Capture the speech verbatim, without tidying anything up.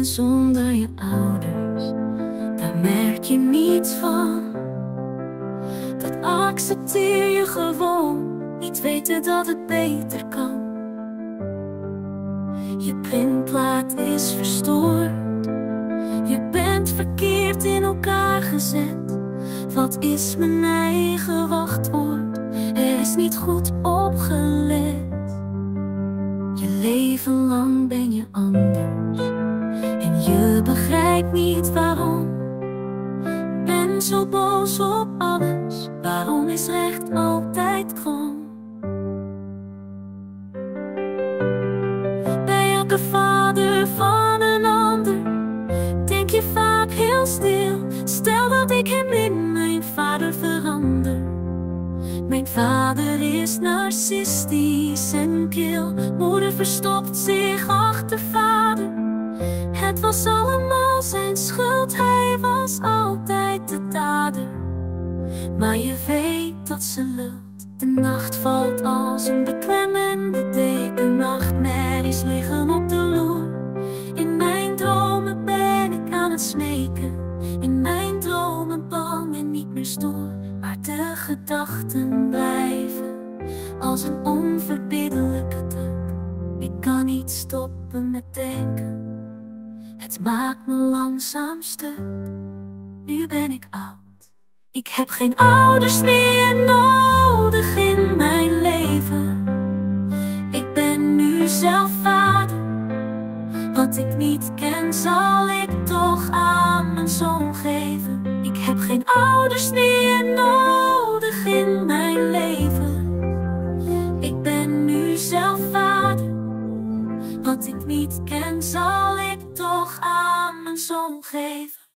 gezin zonder je ouders, daar merk je niets van. Dat accepteer je gewoon, niet weten dat het beter kan. Je printplaat is verstoord, je bent verkeerd in elkaar gezet. Wat is mijn eigen wachtwoord? Er is niet goed opgelet. Je leven lang ben je anders en je begrijpt niet waarom. Ben zo boos op alles, waarom is recht altijd krom? Bij elke vader van een ander denk je vaak heel stil. Stel dat ik hem in mijn vader verander. Mijn vader is narcistisch en kil. Moeder verstopt zich achter vader. Het was allemaal zijn schuld, hij was altijd de dader. Maar je weet dat ze lult. De nacht valt als een beklemmende deken. Nachtmerries liggen op de loer. In mijn dromen ben ik aan het smeken. In mijn dromen bang en niet meer stoer. Maar de gedachten blijven als een onverbiddelijke druk. Ik kan niet stoppen met denken. Het maakt me langzaam stuk. Nu ben ik oud. Ik heb geen ouders meer nodig in mijn leven. Ik ben nu zelf vader. Wat ik niet ken zal ik toch aan mijn zoon geven. Ik heb geen ouders meer nodig in mijn leven. Ik ben nu zelf vader. Wat ik niet ken zal ik toch aan mijn zoon geven.